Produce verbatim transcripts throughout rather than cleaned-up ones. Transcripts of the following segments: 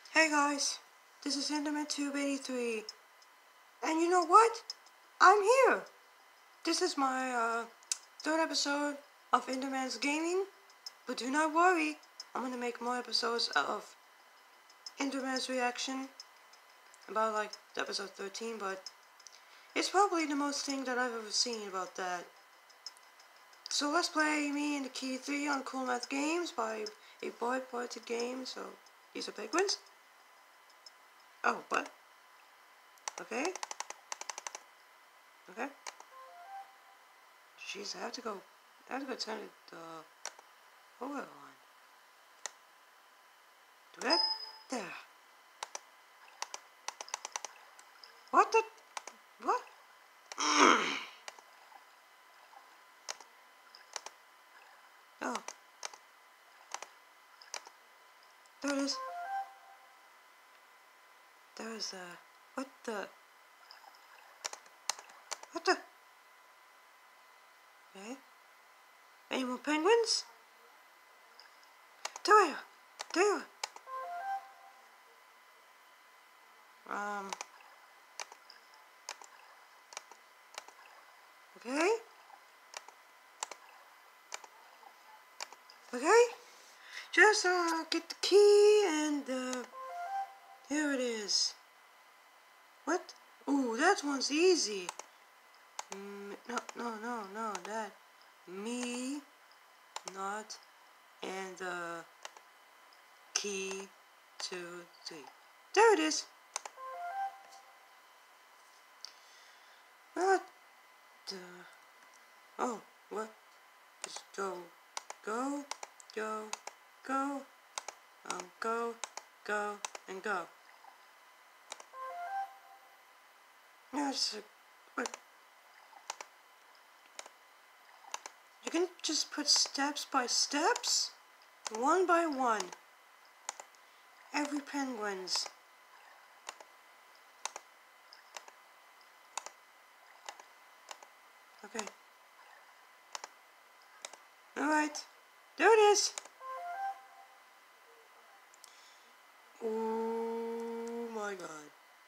Hey guys, this is EndermanTube eighty-three, and you know what? I'm here! This is my uh, third episode of Enderman's Gaming, but do not worry, I'm gonna make more episodes of Enderman's Reaction, about like episode thirteen, but it's probably the most thing that I've ever seen about that. So let's play me and the Key three on Cool Math Games by a boy party game, so these are penguins. Oh, what? Okay. Okay. Jeez, I have to go. I have to go turn it uh, over on. Do that? There. What the? What? Oh. There it is. There is a. What the? What the? Okay. Any more penguins? There. There. Um. Okay. Okay. Just uh, get the key and uh, here it is. What? Ooh, that one's easy. Mm, no, no, no, no, that. Me, not, and the uh, key, two, three. There it is. What the? Oh, what? Just go, go, go, go, um, go, go, and go. Yes, what? You can just put steps by steps, one by one. Every penguin's. Okay. Alright. There it is. Oh my god.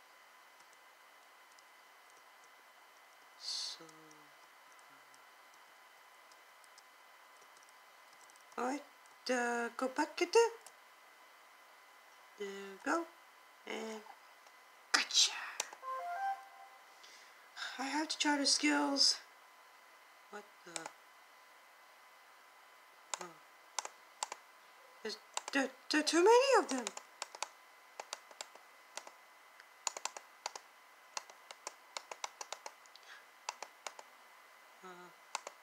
So. Alright. Uh, go back at it. There you go. And. Gotcha! I have to try the skills. What the? Oh. There's, there, there are too many of them. Uh,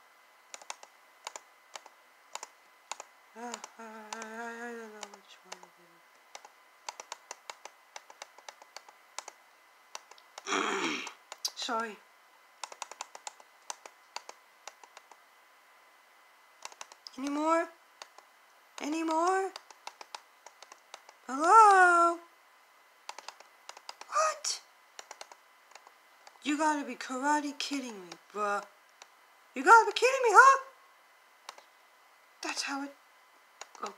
uh, I, I don't know which one it is. Sorry. Any more? Any more? Hello? What? You gotta be karate kidding me, bruh. You gotta be kidding me, huh? That's how it... Oh.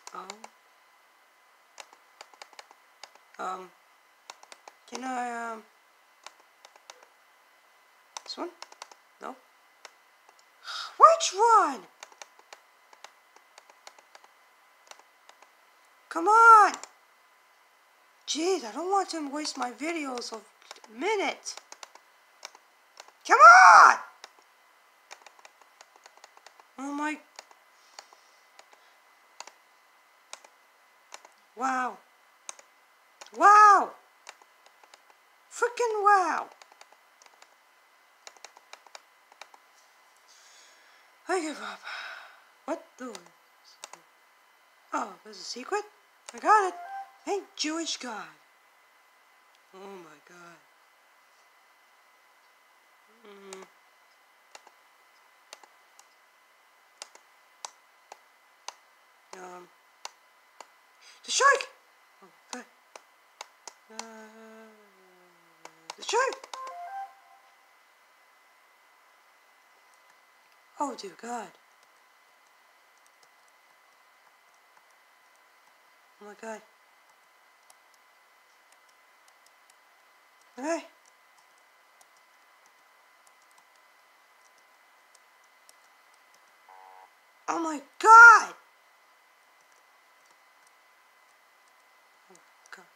Oh. Um. Can I, um... This one? No? Which one? Come on! Jeez, I don't want to waste my videos of a minute. Come on! Oh my... Wow. Wow! Frickin' wow! I give up. What the... Oh, there's a secret? I got it. Thank Jewish God. Oh my God. Mm. Um. The shark! Oh, God. Uh, the shark! Oh, dear God. Oh my God. Hey. Oh my god! Oh god.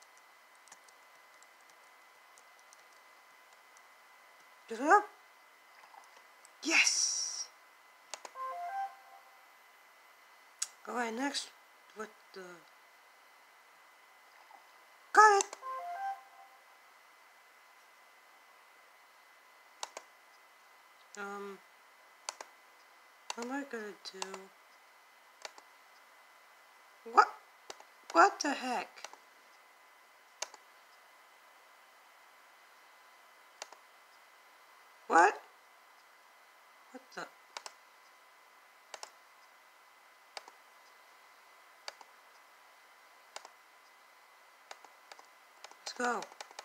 Get it up? Yes! Alright, next. What the... Got it! Um... What am I gonna do? What? What the heck? What? What the? Let's go.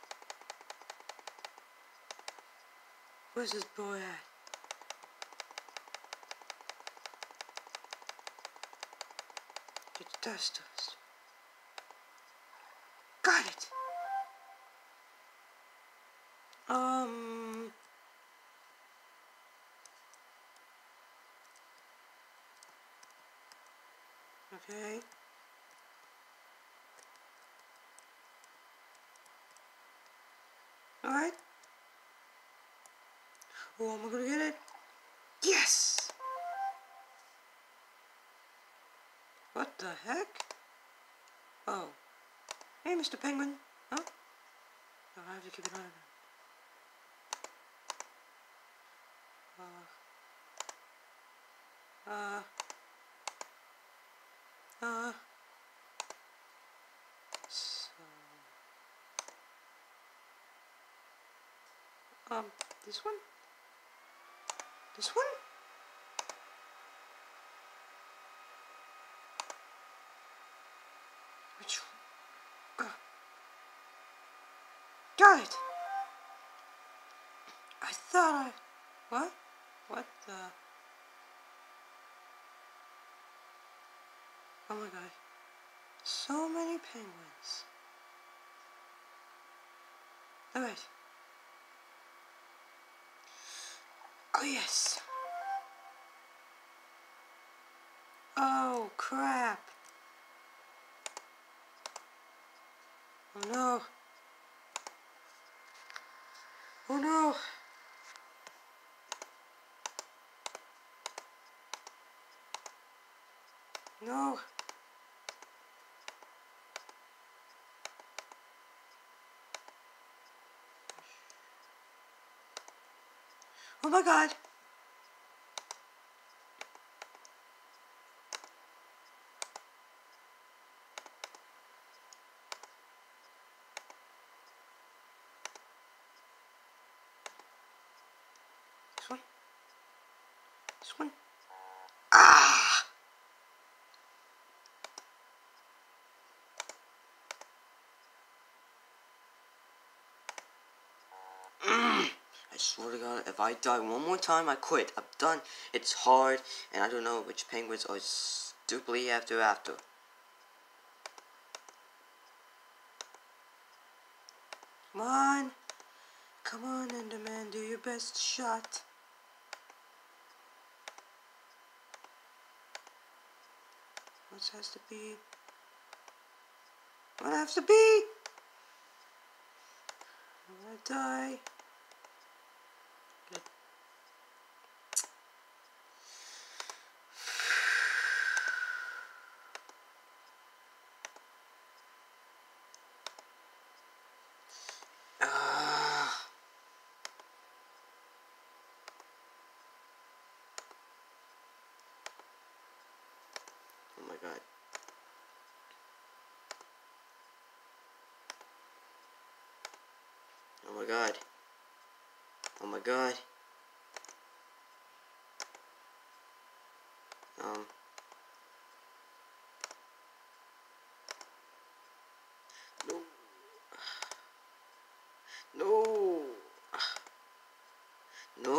Where's this boy at? Get the dust dust. Got it! Um... Okay. Alright. Oh, am I gonna get it? Yes! What the heck? Oh. Hey, Mister Penguin. Huh? Oh, I have to keep an eye on him. Uh... Uh... Uh... So... Um, this one? This one? Which one? Uh, got it! I thought I... What? What the... Oh my god. So many penguins. Alright. Oh yes. Oh crap. Oh no. Oh no. No. Oh my god. This one. This one. Ah! Mm. I swear to God, if I die one more time, I quit. I'm done. It's hard, and I don't know which penguins are stupidly after after. Come on. Come on, Enderman. Do your best shot. What has to be? What has to be? I'm gonna die. Good. Ah. Oh my god. Oh my god. Oh my god. Um. No. No. No.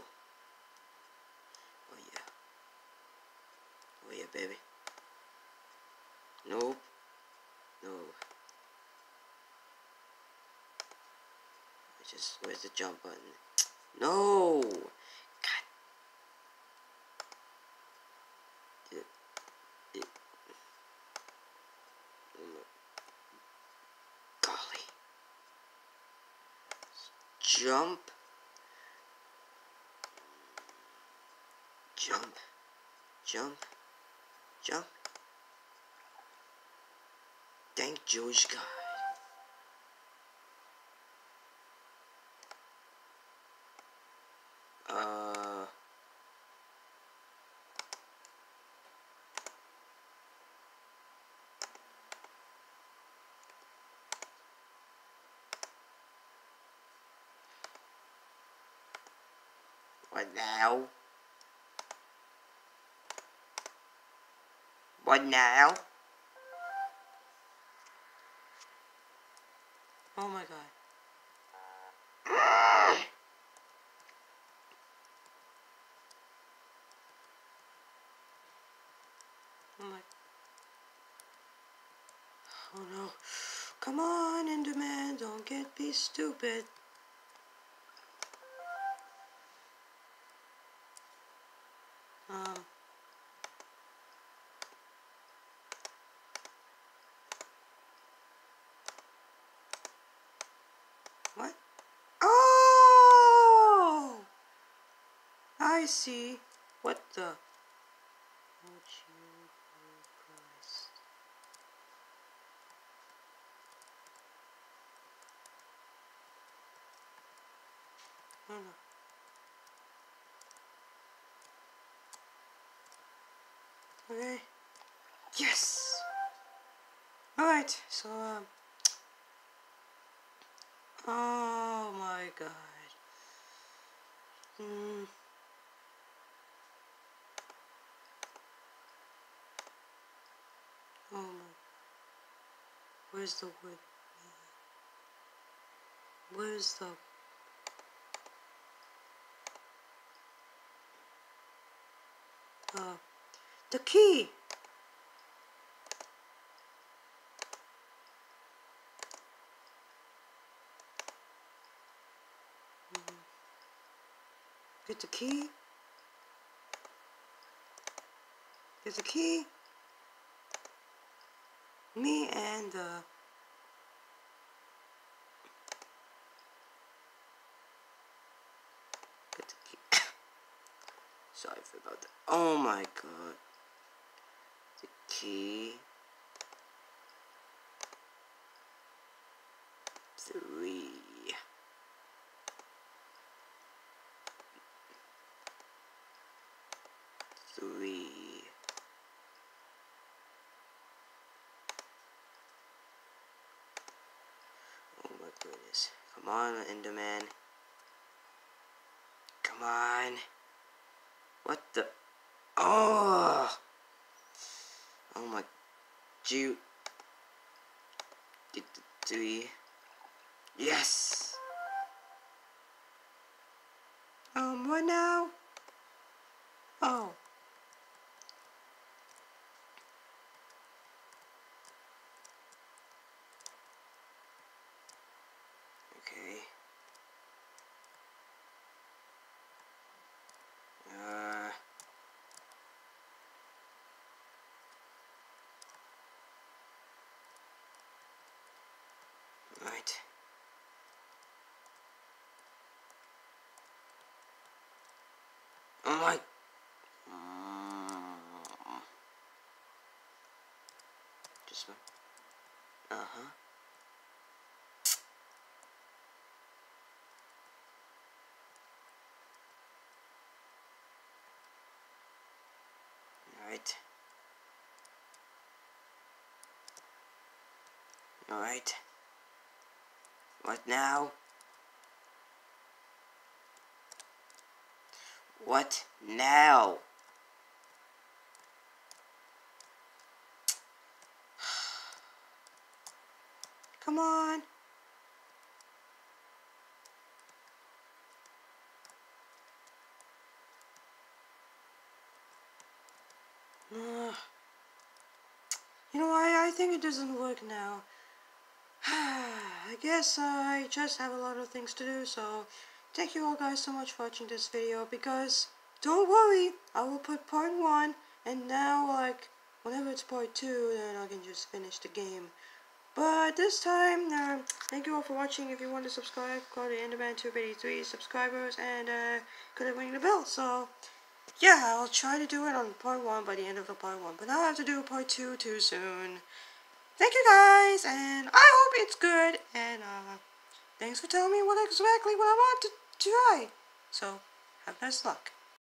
Oh yeah. Oh yeah, baby. Nope. No. Just, where's the jump button? No! God. It, it, oh my golly. Jump. Jump. Jump. Jump. Thank Jewish God. Uh... What now? What now? Oh my god. Oh my. Oh no. Come on, Enderman, don't get be stupid. Um. What? Oh! I see. What the? Oh, Christ. Oh no. Okay. Yes! Alright, so, um. Oh my god. Hmm. Oh my. Where's the wood? Where's the... Uh, the key! Mm. Get the key. Get the key. Me and, uh... Get the key. Sorry about that. Oh my god. The key. Three. Three. Oh my goodness. Come on, Enderman. Come on. What the? Oh! Oh my. Dude. Get the three. Yes! Um, what now? Oh. Okay. Uh. Right. Oh my. Mm. Just one. Uh huh. Alright. Alright. What now? What now? Come on. Uh, you know, I, I think it doesn't work now. I guess I just have a lot of things to do, so thank you all guys so much for watching this video, because don't worry, I will put part one, and now like whenever it's part two, then I can just finish the game. But this time, uh, thank you all for watching. If you want to subscribe, go to Enderman two eighty-three subscribers, and uh, click ring the bell. So yeah, I'll try to do it on part one by the end of the part one, but now I have to do part two too soon. Thank you guys, and I hope it's good, and uh, thanks for telling me what exactly what I want to try. So, have best luck.